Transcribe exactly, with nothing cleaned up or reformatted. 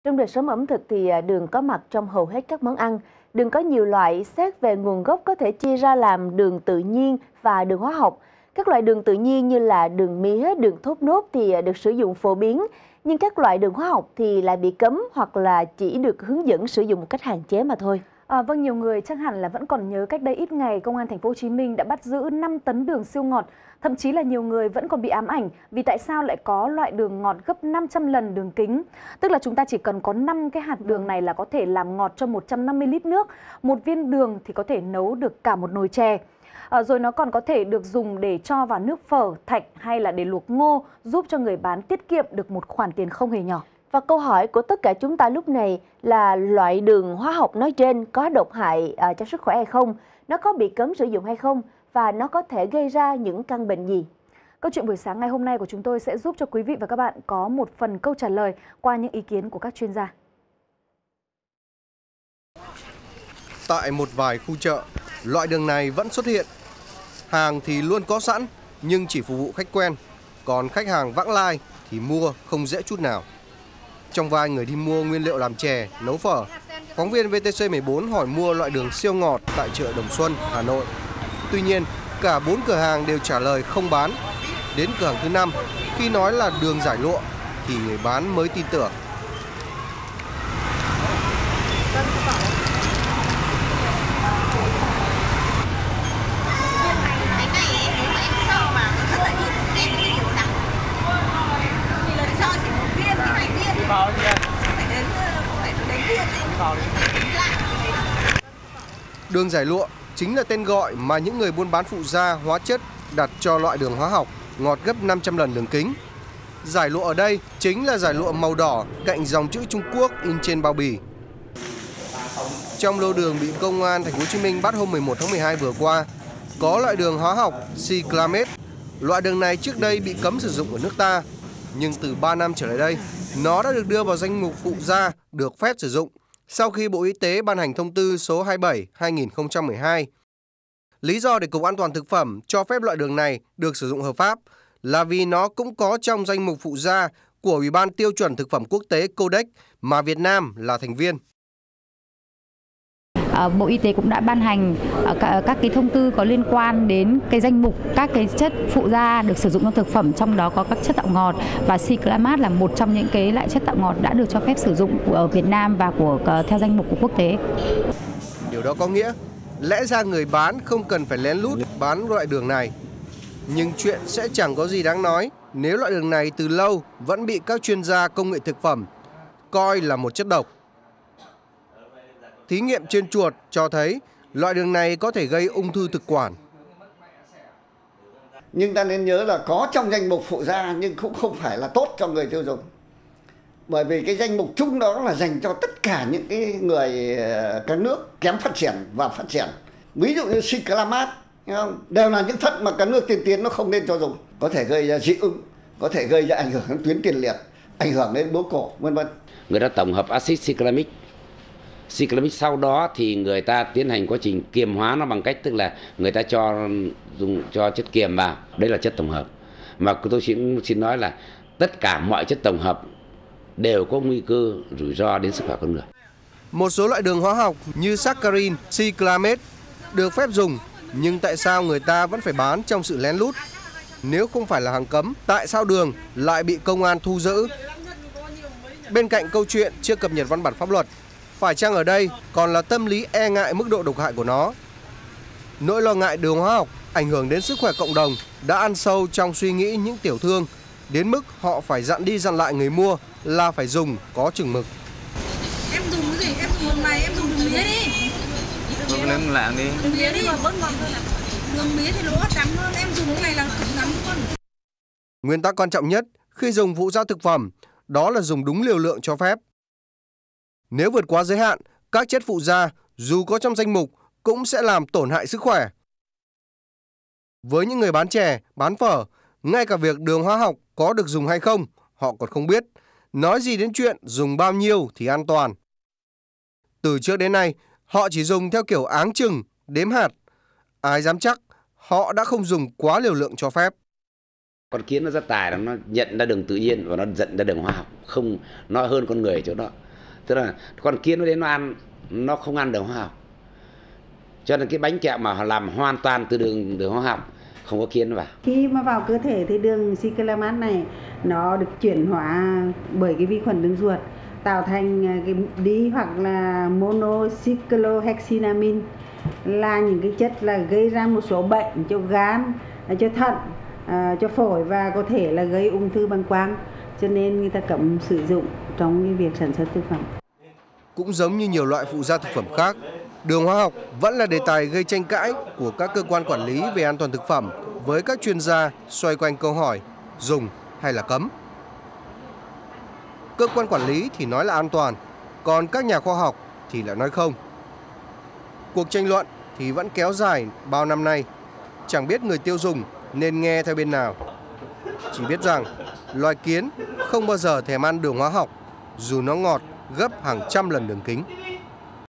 Trong đời sống ẩm thực thì đường có mặt trong hầu hết các món ăn. Đường có nhiều loại, xét về nguồn gốc có thể chia ra làm đường tự nhiên và đường hóa học. Các loại đường tự nhiên như là đường mía, đường thốt nốt thì được sử dụng phổ biến, nhưng các loại đường hóa học thì lại bị cấm hoặc là chỉ được hướng dẫn sử dụng một cách hạn chế mà thôi. À, vâng, nhiều người chắc hẳn là vẫn còn nhớ cách đây ít ngày, Công an Thành phố Hồ Chí Minh đã bắt giữ năm tấn đường siêu ngọt. Thậm chí là nhiều người vẫn còn bị ám ảnh vì tại sao lại có loại đường ngọt gấp năm trăm lần đường kính. Tức là chúng ta chỉ cần có năm cái hạt đường này là có thể làm ngọt cho một trăm năm mươi lít nước. Một viên đường thì có thể nấu được cả một nồi chè. À, rồi nó còn có thể được dùng để cho vào nước phở, thạch hay là để luộc ngô, giúp cho người bán tiết kiệm được một khoản tiền không hề nhỏ. Và câu hỏi của tất cả chúng ta lúc này là loại đường hóa học nói trên có độc hại à, cho sức khỏe hay không? Nó có bị cấm sử dụng hay không? Và nó có thể gây ra những căn bệnh gì? Câu chuyện buổi sáng ngày hôm nay của chúng tôi sẽ giúp cho quý vị và các bạn có một phần câu trả lời qua những ý kiến của các chuyên gia. Tại một vài khu chợ, loại đường này vẫn xuất hiện. Hàng thì luôn có sẵn, nhưng chỉ phục vụ khách quen. Còn khách hàng vãng lai thì mua không dễ chút nào. Trong vai người đi mua nguyên liệu làm chè, nấu phở, phóng viên vê tê xê mười bốn hỏi mua loại đường siêu ngọt tại chợ Đồng Xuân, Hà Nội. Tuy nhiên, cả bốn cửa hàng đều trả lời không bán. Đến cửa hàng thứ năm, khi nói là đường giải lụa, thì người bán mới tin tưởng. Đường giải lụa chính là tên gọi mà những người buôn bán phụ gia hóa chất đặt cho loại đường hóa học ngọt gấp năm trăm lần đường kính. Giải lụa ở đây chính là giải lụa màu đỏ cạnh dòng chữ Trung Quốc in trên bao bì. Trong lô đường bị Công an Thành phố Hồ Chí Minh bắt hôm mười một tháng mười hai vừa qua, có loại đường hóa học Cyclamet. Loại đường này trước đây bị cấm sử dụng ở nước ta, nhưng từ ba năm trở lại đây, nó đã được đưa vào danh mục phụ gia được phép sử dụng sau khi Bộ Y tế ban hành thông tư số hai mươi bảy trên hai nghìn không trăm mười hai. Lý do để Cục An toàn Thực phẩm cho phép loại đường này được sử dụng hợp pháp là vì nó cũng có trong danh mục phụ gia của Ủy ban Tiêu chuẩn Thực phẩm Quốc tế Codex mà Việt Nam là thành viên. Bộ Y tế cũng đã ban hành các cái thông tư có liên quan đến cái danh mục các cái chất phụ gia được sử dụng trong thực phẩm, trong đó có các chất tạo ngọt, và Cyclamat là một trong những cái loại chất tạo ngọt đã được cho phép sử dụng ở Việt Nam và của theo danh mục của quốc tế. Điều đó có nghĩa lẽ ra người bán không cần phải lén lút bán loại đường này. Nhưng chuyện sẽ chẳng có gì đáng nói nếu loại đường này từ lâu vẫn bị các chuyên gia công nghệ thực phẩm coi là một chất độc. Thí nghiệm trên chuột cho thấy loại đường này có thể gây ung thư thực quản. Nhưng ta nên nhớ là có trong danh mục phụ gia nhưng cũng không phải là tốt cho người tiêu dùng. Bởi vì cái danh mục chung đó là dành cho tất cả những cái người các nước kém phát triển và phát triển. Ví dụ như Cyclamat, đều là những chất mà các nước tiên tiến nó không nên cho dùng. Có thể gây ra dị ứng, có thể gây ra ảnh hưởng đến tuyến tiền liệt, ảnh hưởng đến bướu cổ, vân vân. Người ta tổng hợp axit cyclamic. Cyclamic sau đó thì người ta tiến hành quá trình kiềm hóa nó bằng cách tức là người ta cho dùng cho chất kiềm vào. Đây là chất tổng hợp. Mà tôi xin xin nói là tất cả mọi chất tổng hợp đều có nguy cơ rủi ro đến sức khỏe con người. Một số loại đường hóa học như saccharin, Cyclamet được phép dùng, nhưng tại sao người ta vẫn phải bán trong sự lén lút? Nếu không phải là hàng cấm, tại sao đường lại bị công an thu giữ? Bên cạnh câu chuyện chưa cập nhật văn bản pháp luật, phải chăng ở đây còn là tâm lý e ngại mức độ độc hại của nó? Nỗi lo ngại đường hóa học ảnh hưởng đến sức khỏe cộng đồng đã ăn sâu trong suy nghĩ những tiểu thương, đến mức họ phải dặn đi dặn lại người mua là phải dùng có chừng mực. Em dùng cái gì? Em dùng đường này, em dùng đường mía đi. Đường lên lạng đi. Đường mía đi, bớt ngọt hơn. Đường mía thì lỗ trắng hơn, em dùng cái này là cứng lắm luôn. Nguyên tắc quan trọng nhất khi dùng phụ gia thực phẩm đó là dùng đúng liều lượng cho phép. Nếu vượt quá giới hạn, các chất phụ gia dù có trong danh mục cũng sẽ làm tổn hại sức khỏe. Với những người bán chè, bán phở, ngay cả việc đường hóa học có được dùng hay không, họ còn không biết. Nói gì đến chuyện dùng bao nhiêu thì an toàn. Từ trước đến nay, họ chỉ dùng theo kiểu áng chừng, đếm hạt. Ai dám chắc họ đã không dùng quá liều lượng cho phép. Con kiến nó rất tài là nó nhận ra đường tự nhiên và nó nhận ra đường hóa học, không nó hơn con người chỗ đó. Tức là con kiến nó đến nó ăn, nó không ăn đường hóa học. Cho nên cái bánh kẹo mà họ làm hoàn toàn từ đường đường hóa học, không có kiến vào. Khi mà vào cơ thể thì đường cyclamat này nó được chuyển hóa bởi cái vi khuẩn đường ruột tạo thành cái đi hoặc là monocyclohexylamine, là những cái chất là gây ra một số bệnh cho gan, cho thận, cho phổi và có thể là gây ung thư bàng quang. Cho nên người ta cấm sử dụng trong cái việc sản xuất thực phẩm. Cũng giống như nhiều loại phụ gia thực phẩm khác, đường hóa học vẫn là đề tài gây tranh cãi của các cơ quan quản lý về an toàn thực phẩm với các chuyên gia xoay quanh câu hỏi dùng hay là cấm. Cơ quan quản lý thì nói là an toàn, còn các nhà khoa học thì lại nói không. Cuộc tranh luận thì vẫn kéo dài bao năm nay, chẳng biết người tiêu dùng nên nghe theo bên nào. Chỉ biết rằng loài kiến không bao giờ thèm ăn đường hóa học dù nó ngọt gấp hàng trăm lần đường kính.